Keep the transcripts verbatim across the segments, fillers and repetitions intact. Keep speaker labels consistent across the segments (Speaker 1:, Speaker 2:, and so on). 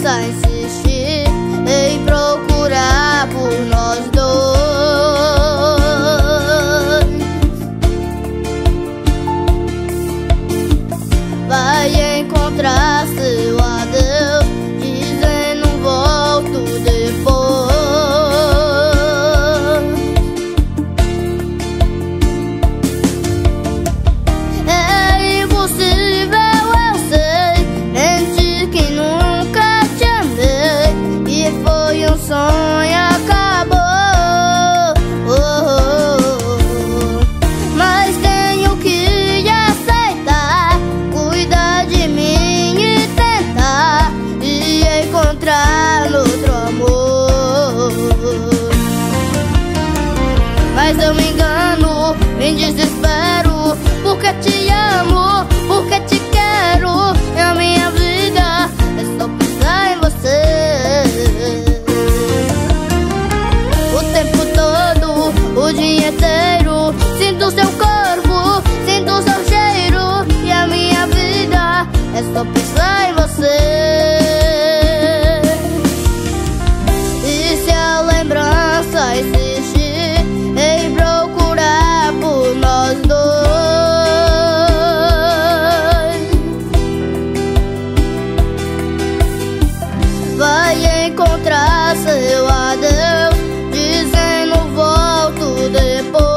Speaker 1: lembrança insistir em procurar por nós dois. Vai encontrar seu adeus, dizendo volto depois. É impossível, eu sei, mentir que nunca te amei, e foi um sonho, acabou. Oh, oh, oh. Mas tenho que aceitar, cuidar de mim e tentar, e encontrar outro amor. Mas eu me engano, me desespero, porque te amo, porque te quero, e a minha vida é só pensar em você. O tempo todo, o dia inteiro, sinto seu corpo, sinto seu cheiro, e a minha vida é só pensar em você. E se a lembrança insistir em procurar por nós dois, vai encontrar seu adeus, dizendo volto depois.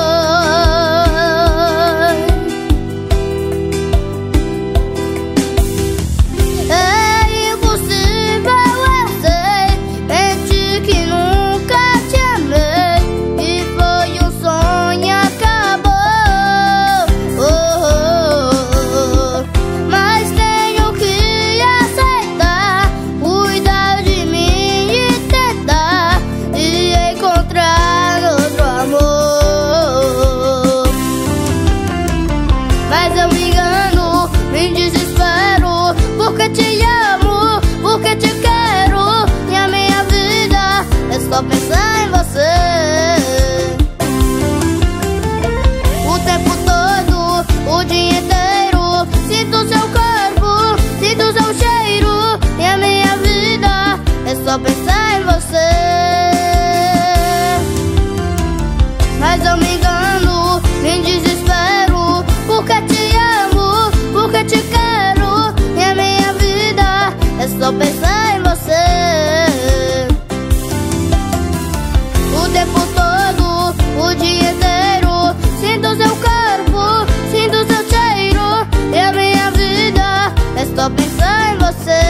Speaker 1: É impossível, eu sei, mentir que nunca te amei, e foi um sonho, acabou. Oh, oh, oh. Mas tenho que aceitar, cuidar de mim e tentar, e encontrar outro amor. Mas eu me engano, me desespero, porque te amo, porque te quero, e a minha vida é só pensar em você. O tempo todo, o dia inteiro, sinto seu corpo, sinto seu cheiro, e a minha vida é só pensar em você. Mas eu me engano, me desespero, porque te amo, porque te quero, e a minha vida é só pensar em você. O tempo todo, o dia inteiro, sinto seu corpo, sinto seu cheiro, e a minha vida é só pensar em você.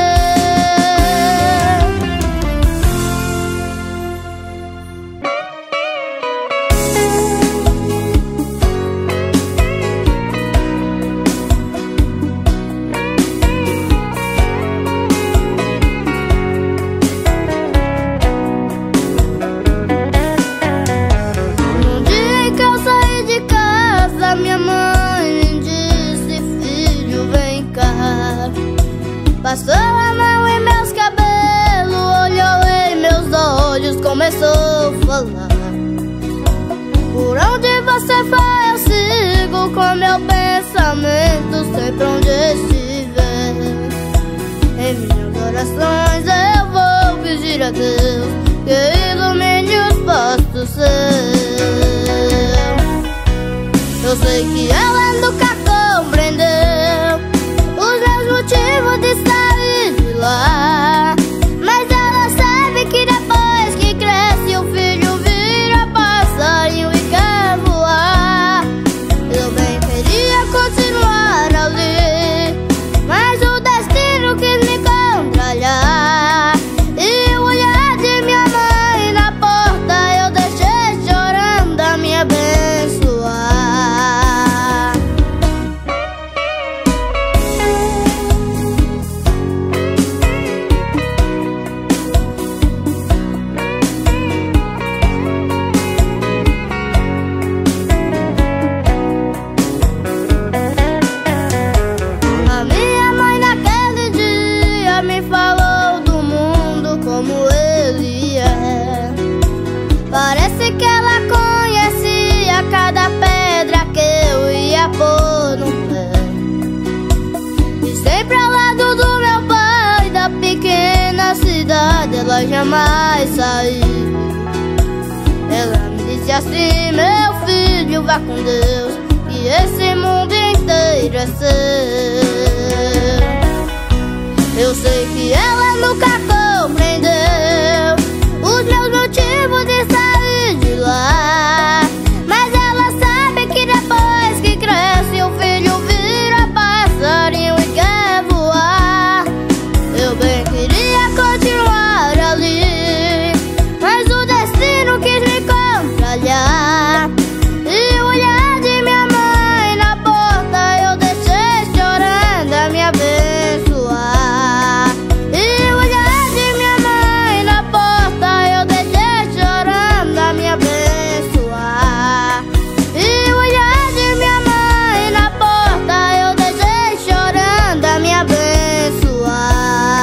Speaker 1: No dia que eu saí de casa, minha mãe me disse: filho, vem cá. Passou a mão em meus cabelos, olhou em meus olhos, começou a falar: por onde você vai eu sigo, com meu pensamento sempre onde estiver. Em minhas orações eu vou pedir a Deus que ilumine os passos seus. Eu sei que ela nunca compreendeu os meus motivos de sair de lá, mas ela sabe que depois que cresce o filho vira passarinho e quer voar. Eu bem queria continuar ali, mas o destino quis me contrariar, e o olhar de minha mãe na porta eu deixei chorando a me abençoar. vai jamais sair. Ela me disse assim: meu filho, vá com Deus, que esse mundo inteiro é seu. Eu sei que ela nunca compreendeu os meus motivos de sair de lá, mas ela sabe que depois que cresce o filho vira passarinho e quer voar. Eu bem queria continuar ali, mas o destino quis me contrariar. E o olhar de minha mãe na porta eu deixei chorando a me abençoar. E o olhar de minha mãe na porta eu deixei chorando a me abençoar. E o olhar de minha mãe na porta eu deixei chorando a me abençoar.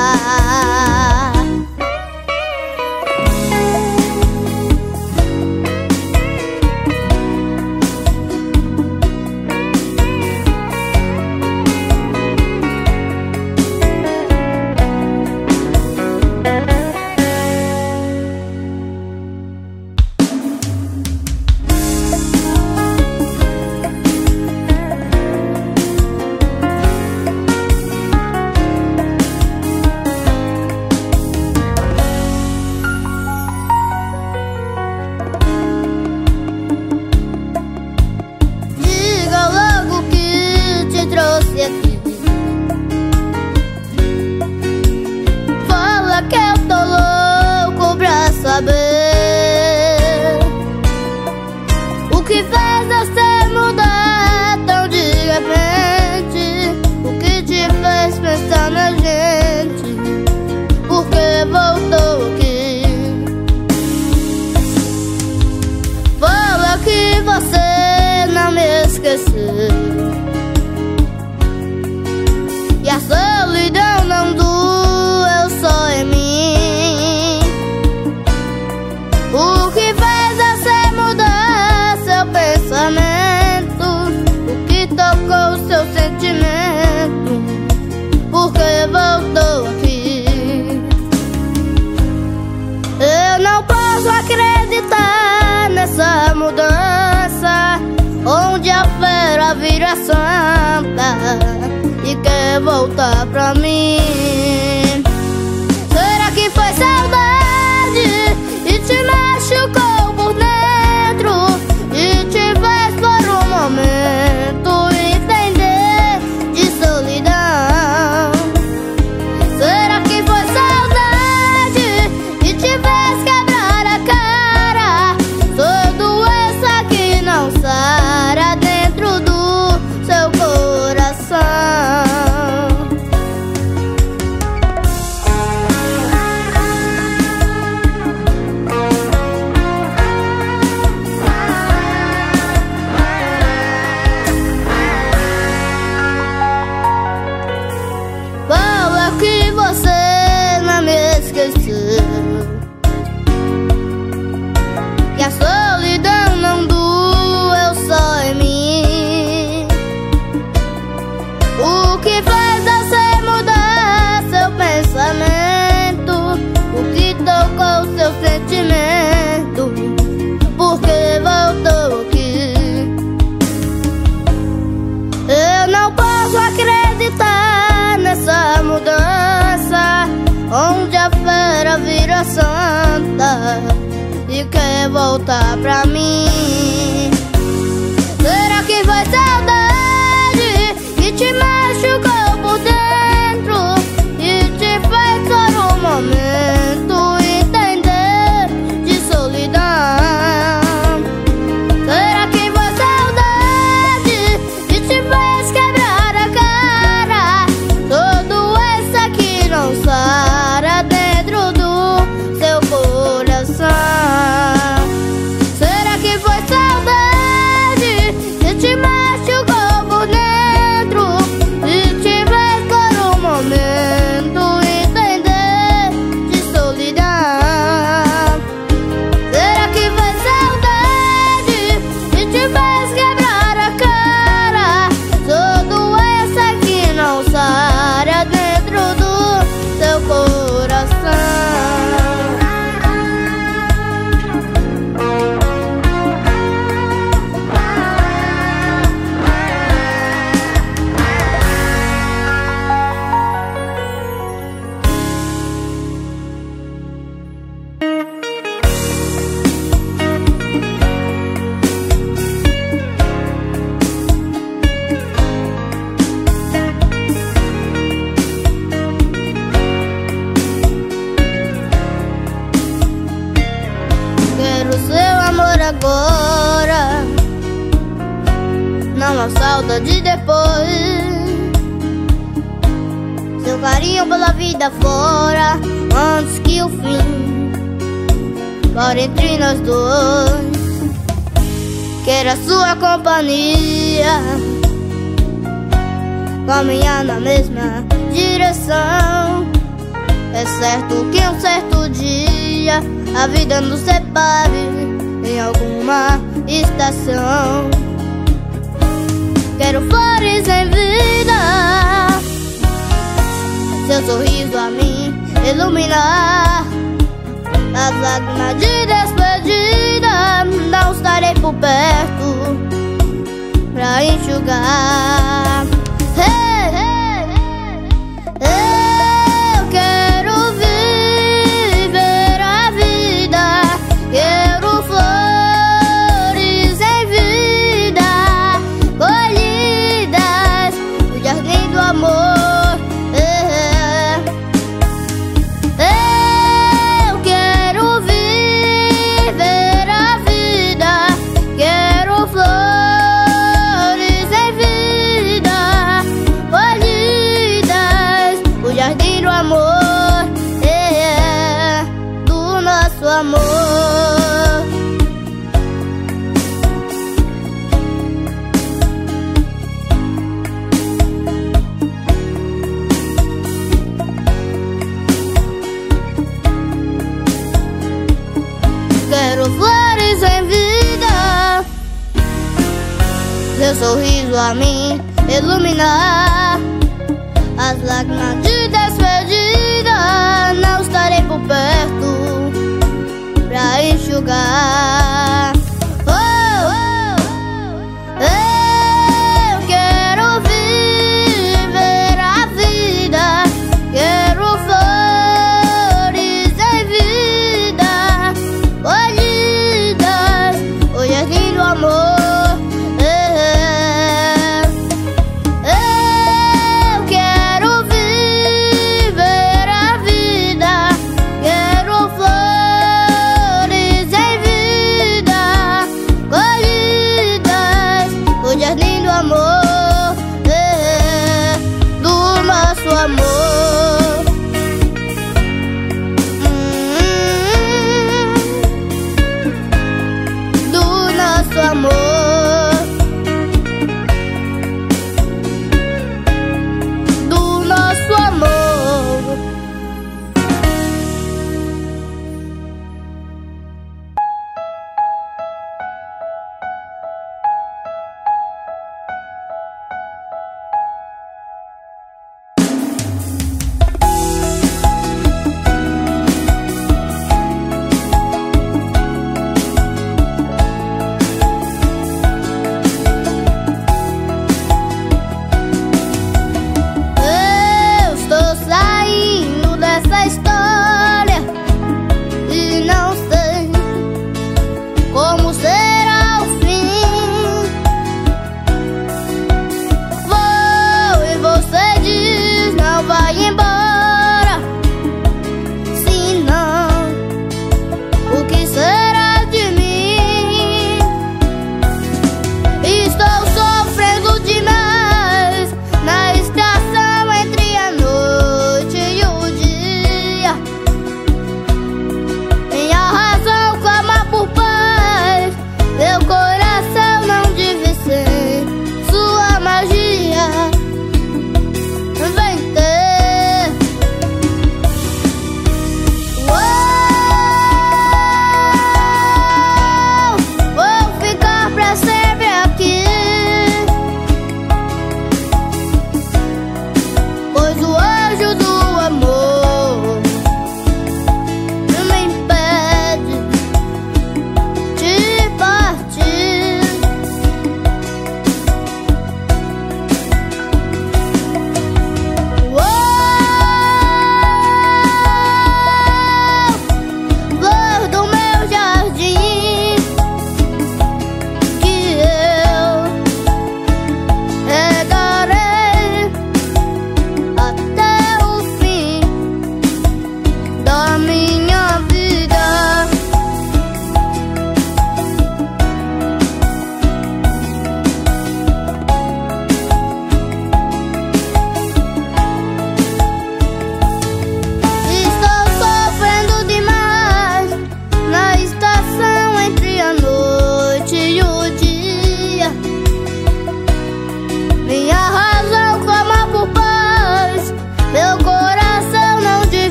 Speaker 1: Diga logo que te trouxe aqui. Fala que eu tô louco pra saber o que fez você mudar tão de repente. O que te fez pensar na gente? Por que voltou aqui? Fala que você não me esqueceu, e a solidão não doeu só em mim. O que fez você mudar seu pensamento? O que tocou seu sentimento? Por que voltou aqui? Eu não posso acreditar nessa mudança, onde a fera vira santa e quer voltar pra mim. Será que foi saudade e te machucou por dentro e te fez por um momento entender de solidão? Será que foi saudade e te fez quebrar a cara? Sou doença que não sara dentro do seu coração. Fala que você não me esqueceu, que a solidão não doeu só em mim. O que faz você mudar seu pensamento? O que tocou seu sentimento? Por que voltou aqui? Eu não posso acreditar nessa mudança, onde a fera vira santa e quer voltar pra mim. Será que foi saudade que te machucou por dentro e te fez por um momento entender de solidão? Será que foi saudade que te fez quebrar a cara? Sou doença que não sara dentro do seu coração. Será que foi saudade que te machucou agora, não há saudade depois. Seu carinho pela vida fora, antes que o fim para entre nós dois. Quero a sua companhia, caminhar na mesma direção. É certo que um certo dia a vida nos separe em alguma estação. Quero flores em vida, seu sorriso a mim iluminar. As lágrimas de despedida não estarei por perto pra enxugar. Hey, hey, hey. Eu quero viver a vida, quero flores em vida, colhidas no jardim do amor. Amor, quero flores em vida, seu sorriso a mim iluminar. As lágrimas de despedida não estarei por perto pra enxugar. Oh, oh, oh. Eu quero viver a vida, quero flores em vida, colhidas no jardim do amor. Eu quero viver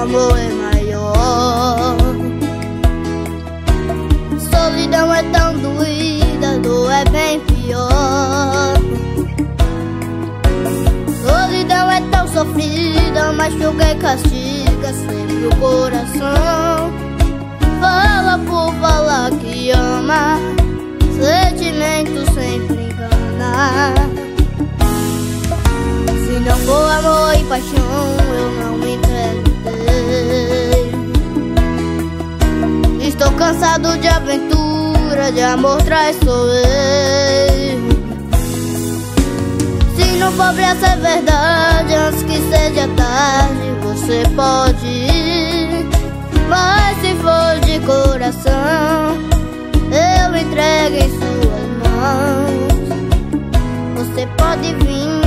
Speaker 1: amor é maior. Solidão é tão doída, dor é bem pior. Solidão é tão sofrida, machuca e castiga sempre o coração. Fala por falar que ama, sentimento sempre engana. Se não for amor e paixão, eu não me entreguei. Estou cansado de aventura, de amor traiçoeiro. Se não for pra ser verdade, antes que seja tarde, você pode ir. Mas se for de coração, eu entrego em suas mãos. Você pode vir,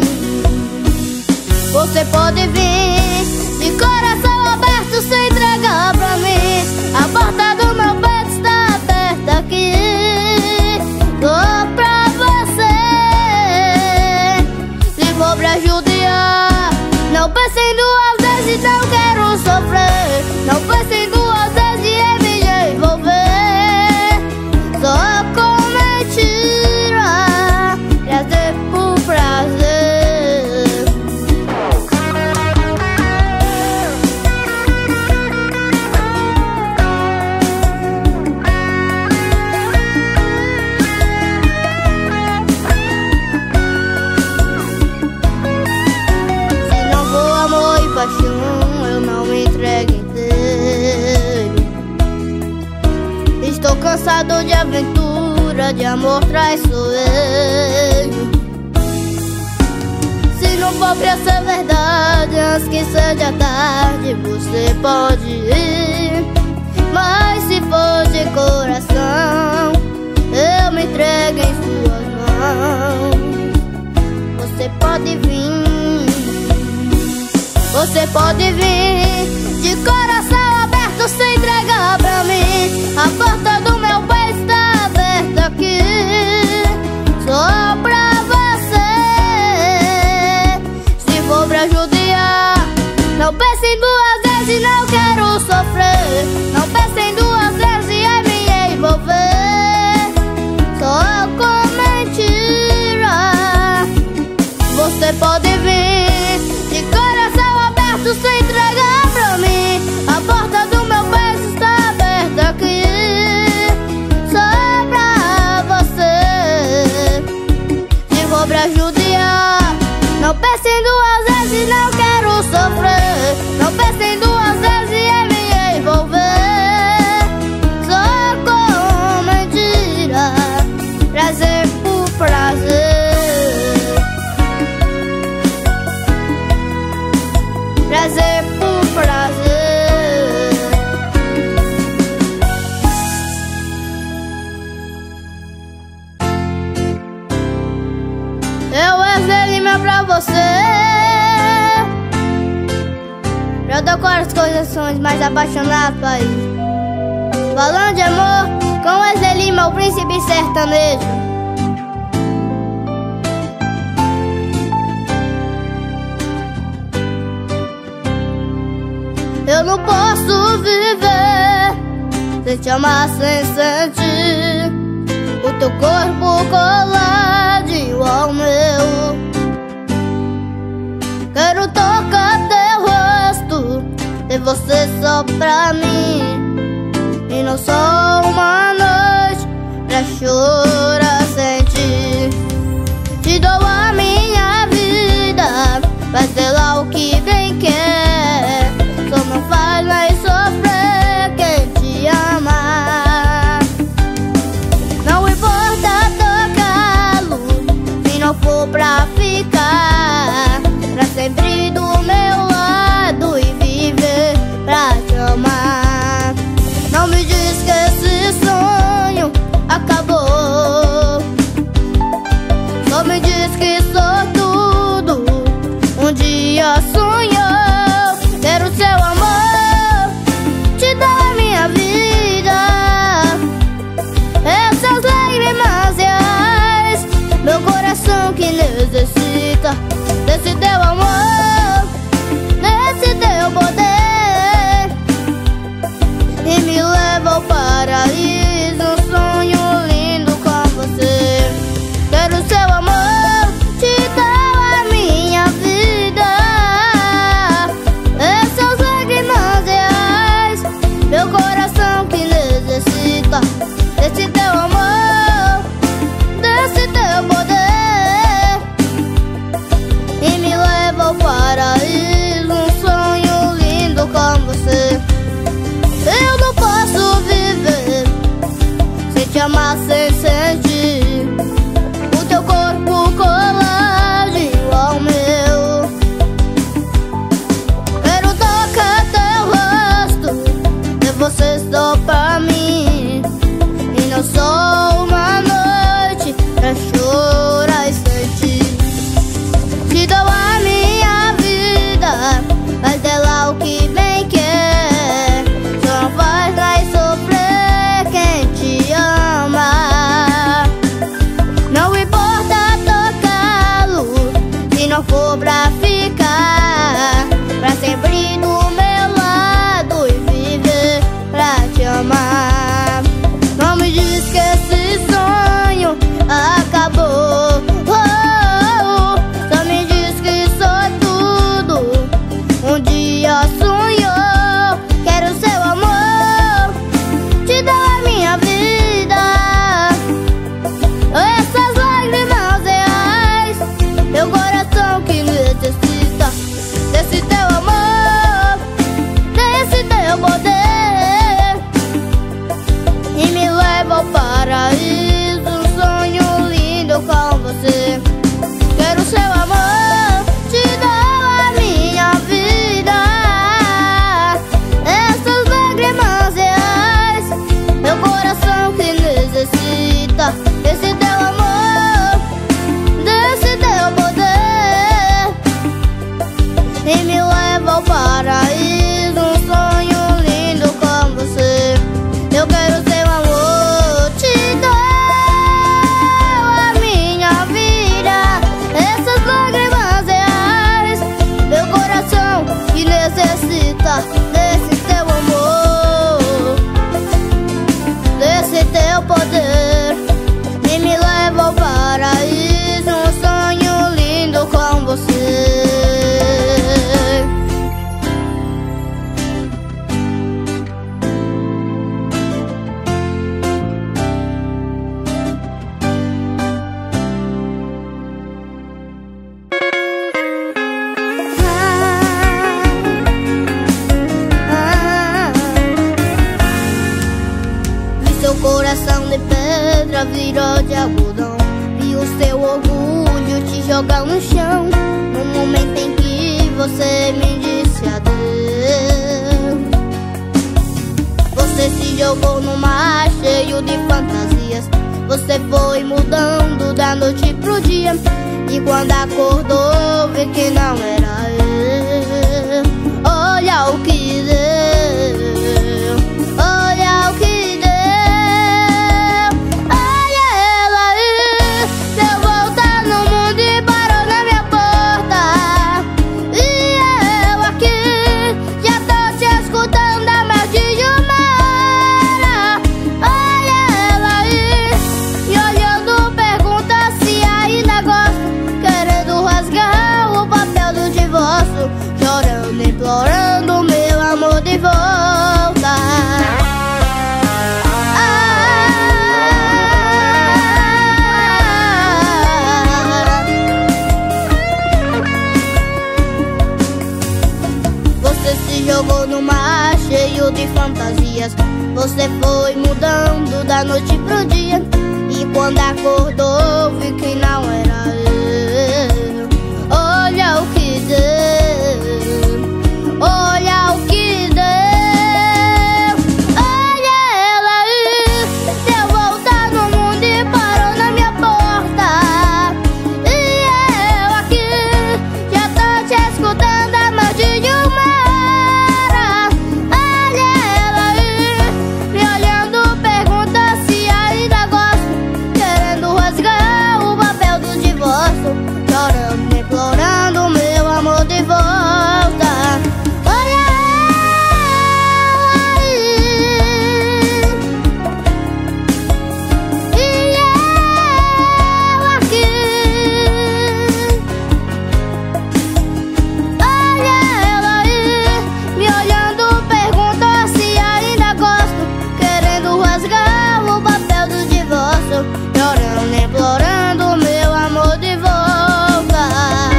Speaker 1: você pode vir, de coração aberto, se entregar pra mim. A porta do meu peito está aberta aqui, só pra você. Se for pra judiar, não pense em duas vezes, não quero sofrer. Não pense em duas vezes em me envolver, só com mentira, prazer por prazer. Se não for amor e paixão, eu não me entrego inteiro. Estou cansado de aventura, de amor traiçoeiro. Se não for pra ser verdade, antes que seja tarde, você pode ir. Mas se for de coração, eu me entrego em suas mãos. Você pode vir, você pode vir, de coração aberto, se entregar pra mim. A porta do meu peito está aberta aqui, só pra você. Se for pra judiar, não pense em duas vezes, não quero sofrer. Não pense em duas vezes em me envolver, só com mentira. Você pode vir, de coração aberto, se entregar pra mim. A porta do meu peito está aberta aqui, só pra você. Se for pra judiar, não pense em duas vezes, não quero sofrer. Não pense em duas vezes em me envolver, só com mentira, prazer por prazer, prazer por prazer. Eu Wesley Lima pra você, pra tocar as corações mais apaixonados, país. Falando de amor, com Wesley Lima, o príncipe sertanejo. Eu não posso viver sem te amar, sem sentir o teu corpo coladinho ao meu. Quero tocar teu rosto, ter você só pra mim, e não só uma noite pra chorar sem ti. Te dou a minha vida, vai ser lá o que bem quer. Só não faz mais sofrer quem te ama. Não importa tocá-lo, se não for pra ficar pra sempre do meu lado e viver pra te amar. Não me diz que esse sonho acabou, só me diz que sou tudo um dia sonho. teu poder e me leva ao paraíso, um sonho lindo com você. Quero seu amor, te dou a minha vida, essas lágrimas reais, meu coração que necessita desse teu amor, desse teu poder e me leva ao paraíso, um sonho lindo com você. Eu quero seu amor, te dou a minha vida, essas lágrimas reais, meu coração que necessita desse teu amor, desse teu poder e me leva ao paraíso, um sonho lindo com você. Coração de pedra virou de algodão, vi o seu orgulho te jogar no chão, no momento em que você me disse adeus. Você se jogou no mar cheio de fantasias, você foi mudando da noite pro dia, e quando acordou vi que não era eu. Olha o que deu, olha o que implorando meu amor de volta. Ah, você se jogou no mar cheio de fantasias, você foi mudando da noite pro dia, e quando acordou vi que não era eu. Olha o que deu, olha o que deu, olha ela aí, deu volta no mundo e parou na minha porta, e eu aqui já tô te escutando a morte de uma hora. Olha ela aí, me olhando, pergunta se ainda gosto, querendo rasgar o papel do divórcio, chorando, implorando meu amor de volta. Chorando, implorando meu amor de volta.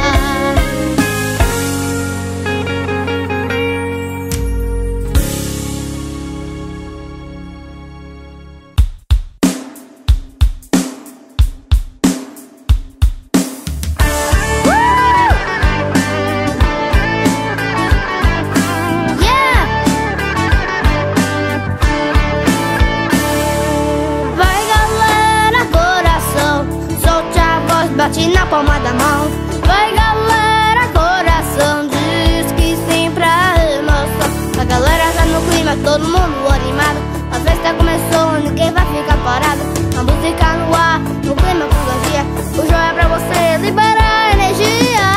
Speaker 1: Bate na palma da mão, vai galera, coração, diz que sim pra emoção. A galera tá no clima, todo mundo animado, a festa começou, ninguém vai ficar parado. A música no ar, no clima com magia, o jogo é pra você liberar energia.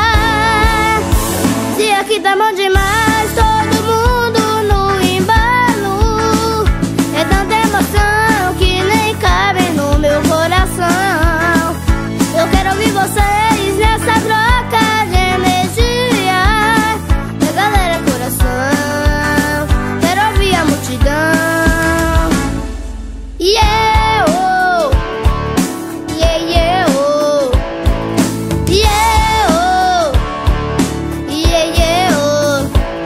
Speaker 1: Se aqui tá bom demais, todo mundo no embalo, é tanta emoção que nem cabe no meu coração. Eu quero ouvir vocês nessa troca de energia, da galera coração, quero ouvir a multidão. Yeah, oh, yeah, yeah, oh, yeah, oh, yeah, yeah, oh.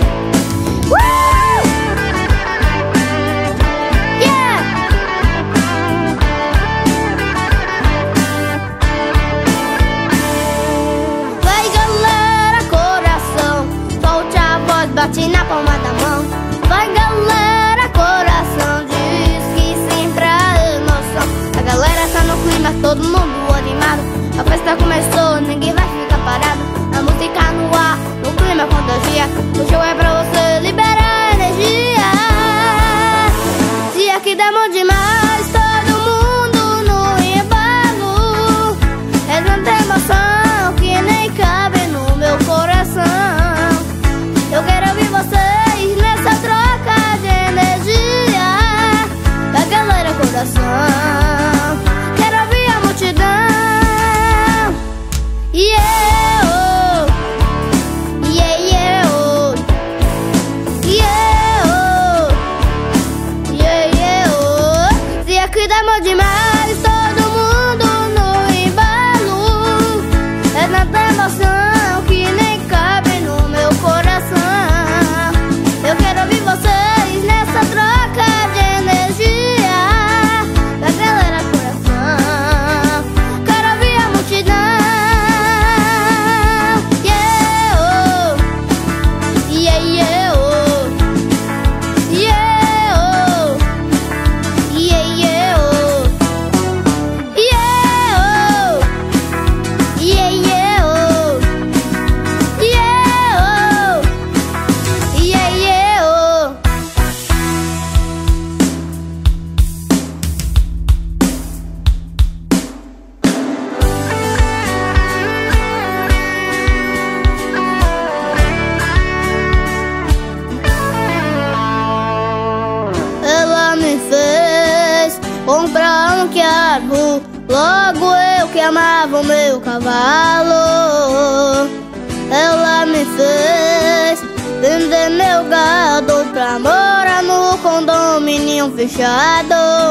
Speaker 1: Logo eu que amava o meu cavalo, ela me fez vender meu gado pra morar no condomínio fechado.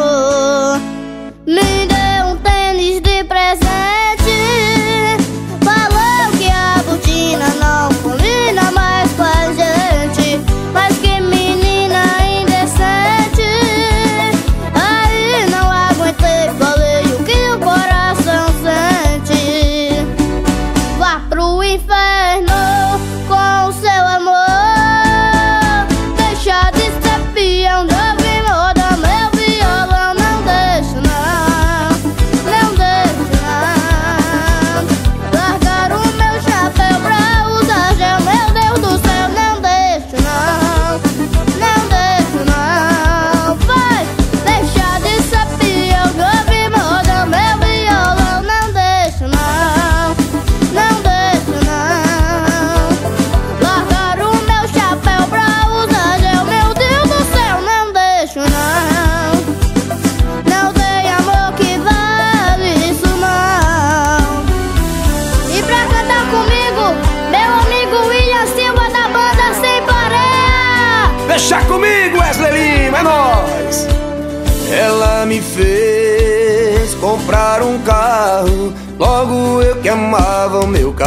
Speaker 1: Me deu um tênis de presente, falou que a botina não combina mais com a gente. Mas que menina indecente, aí não aguentei, falei o que o coração sente. Vá pro inferno com o seu amor, deixa de ser peão de ouvir moda, meu violão não deixa não, não deixa não. Largar o meu chapéu pra usar gel, meu Deus do céu, não deixa não, não deixa não. Vai, deixa de ser peão de ouvir moda, meu violão não deixa não, não deixa não. Largar o meu chapéu pra usar gel, meu Deus do céu, não deixa não. Não tem amor que vale isso não. E pra cantar comigo, meu amigo William Silva da banda Sem Pareia.
Speaker 2: Deixa comigo, Wesley Lima, é nóis! Ela me fez comprar um carro, logo eu que amava o meu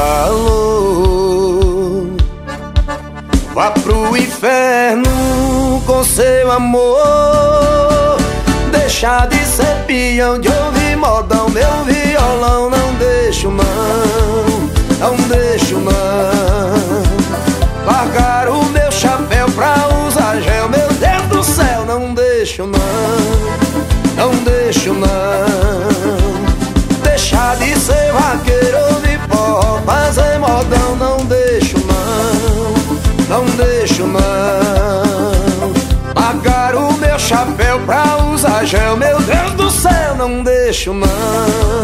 Speaker 2: cavalo. Vá pro inferno com seu amor, deixa de ser peão de ouvir modão, meu violão não deixo não, não deixo não. Largar o meu chapéu pra usar gel, meu Deus do céu, não deixo não, não deixo não. Deixar de ser vaqueiro, ouvir forró, fazer modão, não deixo não, não deixo não. Largar o meu chapéu pra usar gel, meu Deus do céu, não deixo não.